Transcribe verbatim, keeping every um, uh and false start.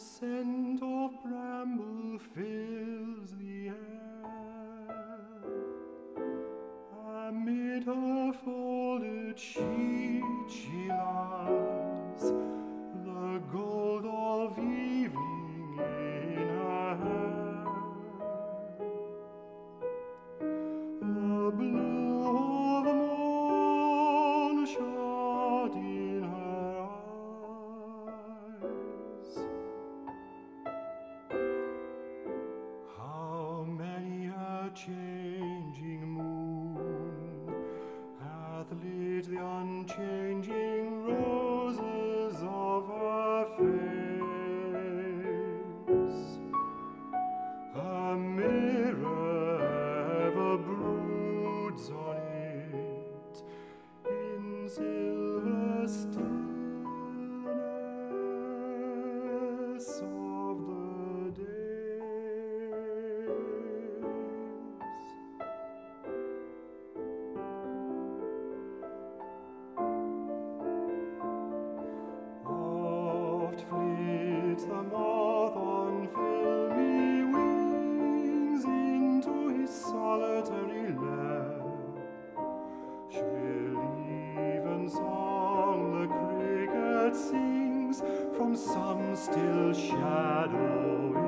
scent of bramble fills the air. Amid her folded sheet she lies, the gold of evening in her hair, the blue of morn shot in her eyes. How many a changing moon hath lit the unchanging roses of her face. A mirror ever broods on it in silver stillness of the days. Oft flits the moth on filmy wings into his solitary lair. Shrill evensong the cricket sings from some still shadow